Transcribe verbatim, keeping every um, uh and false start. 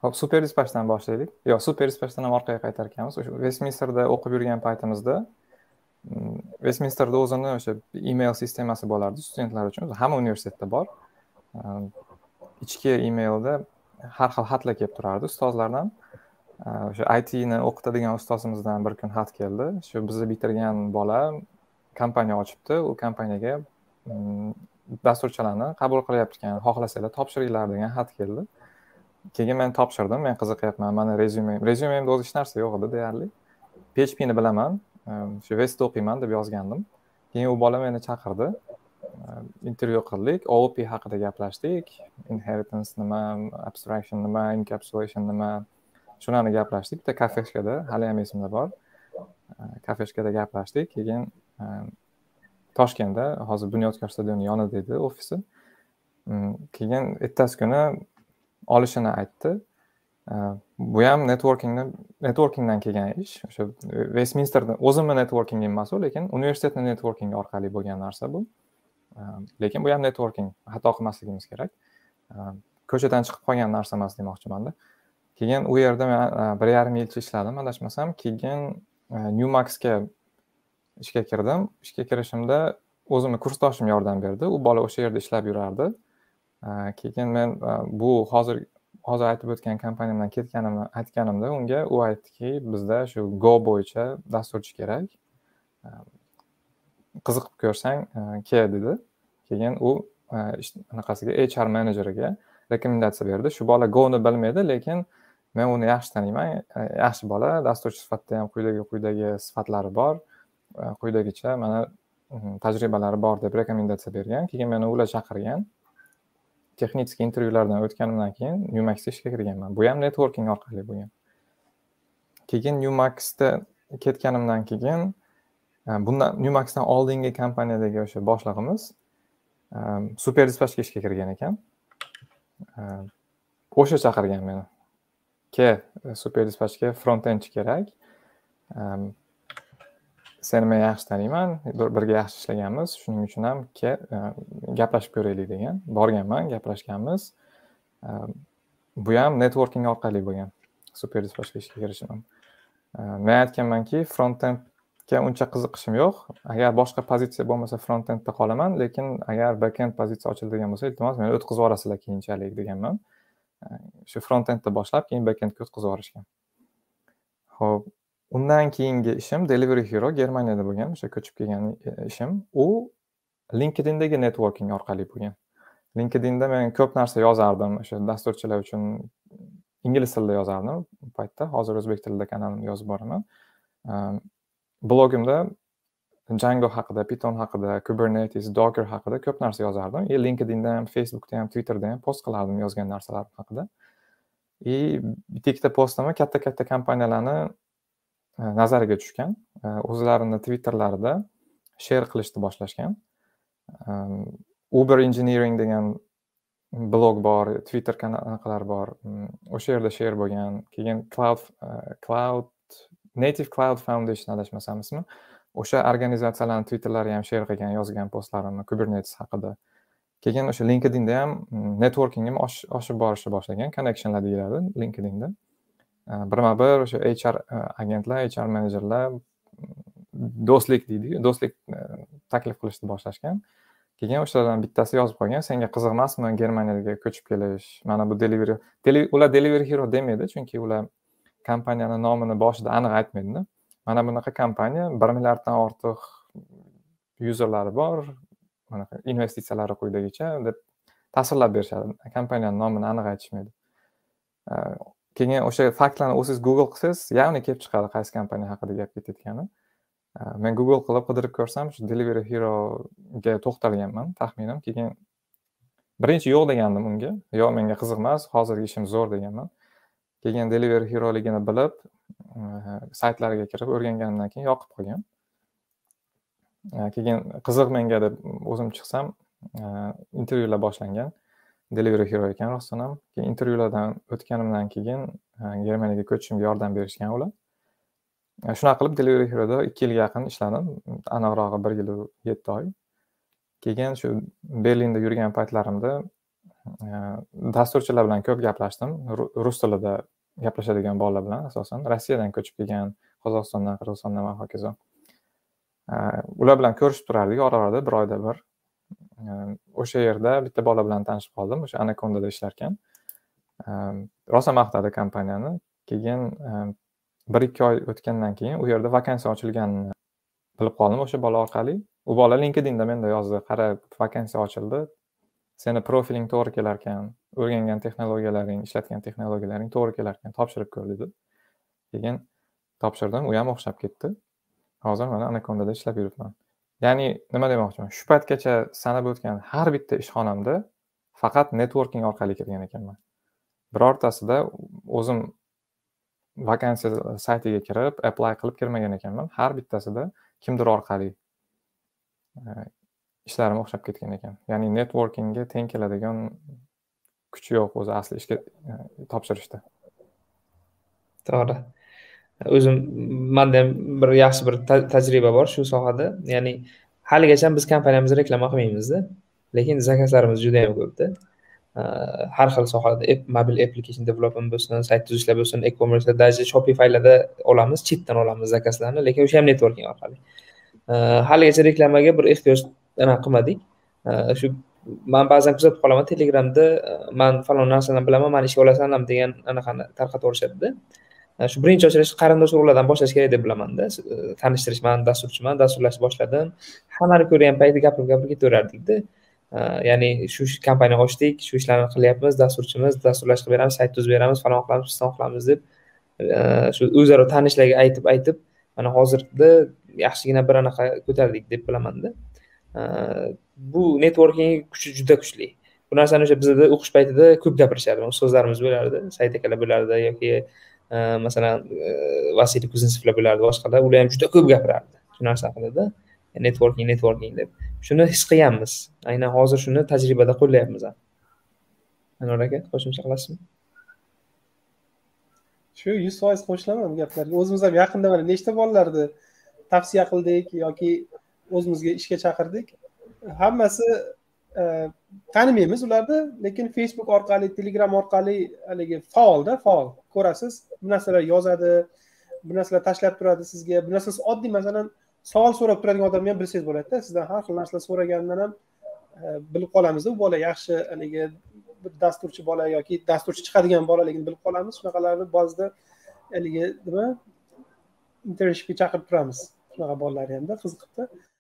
Hop, super dispatchdan boshlaylik. Yo'q, super dispatchdan ham orqaga qaytar ekanmiz. O'sha Westminsterda o'qib yurgan paytimizda mm, Westminsterda o'zini o'sha email sistemasi bo'lardi studentlar uchun. Hamma universitetda bor. Um, Ichki emailda har xil xatlar kelib turardi ustozlardan. Uh, O'sha I T ni o'qitadigan ustozimizdan bir kun xat keldi. Shu bizni bitirgan bola kompaniya ochibdi. U kompaniyaga mm, dasturchilarni qabul qilyapti ekan. Xohlasanglar topshiringlar degan xat keldi. Keyin men topshirdim, men qiziqyapman, mana rezyumem. Rezyumemda o'zi hech narsa yo'q edi deyarli. P H P ni bilaman, shu Westda o'qiyman deb yozgandim. Keyin u bola meni chaqirdi. Intervyu qildik, O O P haqida gaplashdik. Inheritance nima, abstraction nima, encapsulation nima, shularni gaplashdik. Bitta kafeshkada, hali ham esimda bor. Kafeshkada gaplashdik. Keyin Toshkentda, hozir Bunyodkor stadioni yonida edi ofisi. Keyin ertasi kuni olishini aytdi. Bu ham networkingni networkingdan kelgan ish. O'sha Westminsterda o'zimni networkingim emas u, lekin universitetni networking orqali bo'lgan narsa bu. Lekin bu ham networking, xato qilmasligimiz kerak. Ko'chadan chiqib qolgan narsa emas demoqchiman-da. Keyin u yerda men bir yarim yilcha ishladim, adashmasam. Keyin Newmaxga ishga kirdim. Ishga kirishimda o'zimni kursdoshim yordam berdi. U bola o'sha yerda ishlab yurardi. Keyin men bu hozir hozir aytib o'tgan kompaniyamdan ketganimni aytganimda unga u aytdiki, bizda shu Go bo'yicha dasturchi kerak. Qiziqib ko'rsang, kel dedi. Keyin u anaqasiga H R menejeriga rekomendatsiya berdi. Shu bola Go'ni bilmaydi, lekin men uni yaxshi taniyman. Yaxshi bola, dasturchi sifatida ham quyidagi quyidagi sifatlari bor. Quyidagicha mana tajribalari bor deb rekomendatsiya bergan. Keyin meni ular chaqirgan. Texnik intervyulardan o'tganimdan keyin Newmaxga ishga kirganman. Bu ham networking orqali bo'lgan. Keyin Newmaxda ketganimdan keyin bundan Newmaxdan oldingi kompaniyadagi o'sha boshlig'imiz super dispatchga ishga kirgan ekan. O'sha chaqirgan meni. Ke super dispatchga front-end kerak. Seni men yaxshi taniyman, birga yaxshi ishlaganmiz, shuning uchun ham ke gaplashib ko'raylik degan. Borganman, gaplashganmiz. Bu ham networking orqali bo'lgan. Super dispatchga ishga kirishim ham. Men aytganmanki, front-endga uncha qiziqishim yo'q. Agar boshqa pozitsiya bo'lmasa front-endda qolaman, lekin agar back-end pozitsiya ochiladigan bo'lsa, iltimos meni o'tkazib yuborasizlar keyinchalik deganman. Shu front-endda boshlab, keyin back-endga o'tkazib yuborishgan. Xo'p, undan keyingi ishim Delivery Hero Germaniyada bo'lgan, o'sha ko'chib kelgan ishim. U LinkedIndagi networking orqali bo'lgan. LinkedInda men ko'p narsa yozardim, o'sha dasturchilar uchun ingliz tilida yozardim bu paytda. Hozir o'zbek tilida kanalimni yozib boraman. Blogimda Django haqida, Python haqida, Kubernetes, Docker haqida ko'p narsa yozardim. E LinkedInda ham, Facebookda ham, Twitterda ham post qilardim yozgan narsalarim haqida. E bitta postimni katta-katta kompaniyalarni nazariga tushgan. O'zlarining Twitterlarida share qilishni boshlashgan. Uber Engineering degan blog bor, Twitter kanallari bor. O'sha yerda share bo'lgan. Keyin Cloud Cloud Native Cloud Foundation adashmasam ismi. O'sha organizatsiyalarning Twitterlari ham share qilgan, yozgan postlarimni Kubernetes haqida. Keyin o'sha LinkedInda ham networkingim oshib borishni boshlagan, connectionlar deyiladi LinkedInda. Birma-bir o'sha H R agentlar, H R menejerlar do'stlik deydi, do'stlik taklif qilishni boshlashgan. Keyin o'shalardan bittasi yozib qo'ygan, senga qiziqmasmi Germaniyaga ko'chib kelish? Mana bu delivery, ular Delivery Hero demaydi, chunki ular kompaniyaning nomini boshida aniq aytmaydi. Mana bunaqa kompaniya bir milliarddan ortiq userlari bor, mana investitsiyalari quyidagicha deb tasvirlab berishadi. Kompaniyaning nomini aniq aytishmaydi. Keyin o'sha faktlarni o'zingiz Google qilsangiz, ya'ni kelib chiqadi qaysi kompaniya haqida gap ketayotgani. Men Google qilib qidirib ko'rsam, shu Delivery Hero'ga to'xtalganman, taxminan. Keyin birinchi yo'q degandim unga. Yo'q, menga qiziq emas, hozirgi ishim zo'r deganman. Keyin Delivery Hero'ligini bilib, saytlariga kirib o'rganganimdan keyin yoqib qolgan. Keyin qiziq menga deb o'zim chiqsam, intervyular boshlangan. Delivery Hero ekan rostdan ham. Keyin intervyulardan o'tganimdan keyin Germaniyaga ko'chishimga yordam berishgan ular. Shunaqa qilib Delivery Hero'da ikki yilga yaqin ishladim. Aniqrog'i bir yil yetti oy. Keyin shu Berlinda yurgan paytlarimda dasturchilar bilan ko'p gaplashdim. Rus tilida gaplashadigan bolalar bilan asosan Rossiyadan ko'chib kelgan, Qozog'istondan, Qirg'izistondan va hokazo. Ular bilan ko'rishib turardik ora-orada bir oyda bir. O'sha yerda bitta bola bilan tanishib qoldim, o'sha Anaconda'da ishlarkan. Rosa maqtadi kompaniyani. Keyin bir ikki oy o'tgandan keyin u yerda vakansiya ochilganini bilib qoldim o'sha bola orqali. U bola LinkedInda menda yozdi, qara, vakansiya ochildi. Seni profiling to'g'ri kelar ekan, o'rgangan texnologiyalaring, ishlatgan texnologiyalaring to'g'ri kelar ekan, topshirib ko'r dedi. Keyin topshirdim, u ham o'xshab ketdi. Hozir mana Anaconda'da ishlab yuribman. Ya'ni nima demoqchiman? Shu paytgacha sanab o'tgan har bitta ishxonamda faqat networking orqali kirgan ekanman. Birortasida o'zim vakansiya saytiga kirib, apply qilib kirmagan ekanman. Har bittasida kimdir orqali ishlarim o'xshab ketgan ekan. Ya'ni networkingga teng keladigan kuchi yo'q o'zi asli ishga topshirishda. To'g'ri. O'zim menda ham bir yaxshi bir tajriba bor shu sohada. Ya'ni haligacha biz kompaniyamizni reklama qilmaymiz-da, lekin zakazlarimiz juda ham ko'pda. Har xil sohada, app, mobil application development bo'lsin, sayt tuzishlar bo'lsin, e-commerce, даже Shopify'larda olamiz, chetdan olamiz zakazlarni, lekin o'sha ham networking orqali. Haligacha reklamaga bir ehtiyoj qilmadik. Shu men ba'zan kuzatib qolaman Telegramda, men falon narsani bilaman, meni ishga olasanmi degan anaqani tarqatib o'rishadi-da. Shu birinchi ochilish qarindosh urug'lardan boshlash kerak deb bilaman-da. Tanishtirish, men dasturchiman, dasturlashni boshladim. Hammani ko'rgan payti gapirib-gapirib ketaverardik-da. Ya'ni shu kompaniya ochdik, shu ishlarni qilyapmiz, dasturchimiz, dasturlash qilib beramiz, sayt tuzib beramiz, falon qilamiz, piston qilamiz deb shu o'zaro tanishlarga aytib-aytib, mana hozirda yaxshigina bir anaqa ko'tardik deb bilaman-da. Bu networking kuchi juda kuchli. Bu narsani o'sha bizda o'qish paytida ko'p gapirishadi. Ustozlarimiz bo'lardi, Said akalar bo'lardi yoki masalan Vasiliy Kuznetsovlar bo'lardi, boshqalar, ular ham juda ko'p gapirardi shu narsa haqida. Networking, networking deb. Shuni his qilganmiz. Aynan hozir shuni tajribada qo'llayapmiz ham. Anvar aka, qo'shimcha qilasizmi? Shu yuz foiz qo'shilaman bu gaplarga. O'zimiz ham yaqinda mana nechta bolalarni tavsiya qildik yoki o'zimizga ishga chaqirdik. Hammasi tanimaymiz ularni, lekin Facebook orqali, Telegram orqali haligi faolda, faol. Ko'rasiz, bu narsalar yozadi, bu narsalar tashlab turadi sizga. Bu narsa oddiy, masalan, savol so'rab turadigan odamni ham bilsangiz bo'ladi-da. Sizdan har xil narsalar so'ragandan ham bilib qolamiz-da, bu bola yaxshi haligi bir dasturchi bola yoki dasturchi chiqadigan bolaligini bilib qolamiz. Shunaqalarni ba'zida haligi nima internshipga chaqirib turamiz. Shunaqa bolalar ham da qiziqibdi.